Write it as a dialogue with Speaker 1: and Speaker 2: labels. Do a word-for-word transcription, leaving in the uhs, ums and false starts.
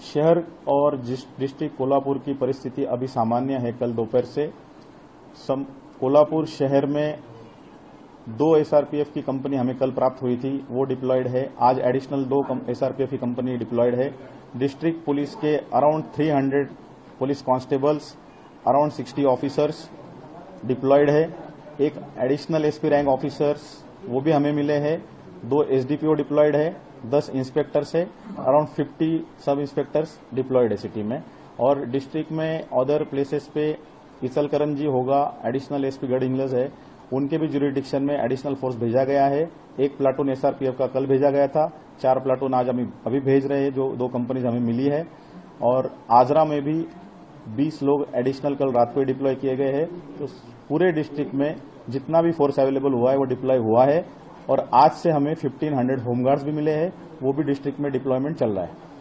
Speaker 1: शहर और डिस्ट्रिक्ट कोल्हापुर की परिस्थिति अभी सामान्य है। कल दोपहर से सम, कोल्हापुर शहर में दो एसआरपीएफ की कंपनी हमें कल प्राप्त हुई थी, वो डिप्लॉयड है। आज एडिशनल दो एसआरपीएफ की कंपनी डिप्लॉयड है। डिस्ट्रिक्ट पुलिस के अराउंड तीन सौ पुलिस कांस्टेबल्स, अराउंड साठ ऑफिसर्स डिप्लॉयड है। एक एडिशनल एसपी रैंक ऑफिसर्स वो भी हमें मिले हैं। दो एसडीपीओ डिप्लॉयड है, दस इंस्पेक्टर्स है, अराउंड पचास सब इंस्पेक्टर्स डिप्लॉयड है सिटी में। और डिस्ट्रिक्ट में अदर प्लेसेस पे इचलकरंजी होगा, एडिशनल एसपी गढ़ इंग्लज है, उनके भी ज्यूरिडिक्शन में एडिशनल फोर्स भेजा गया है। एक प्लाटून एसआरपीएफ का कल भेजा गया था, चार प्लाटून आज हम अभी भेज रहे हैं, जो दो कंपनीज हमें मिली है। और आजरा में भी बीस लोग एडिशनल कल रात को डिप्लॉय किए गए हैं। तो पूरे डिस्ट्रिक्ट में जितना भी फोर्स अवेलेबल हुआ है वो डिप्लॉय हुआ है। और आज से हमें पंद्रह सौ होमगार्ड्स भी मिले हैं, वो भी डिस्ट्रिक्ट में डिप्लॉयमेंट चल रहा है।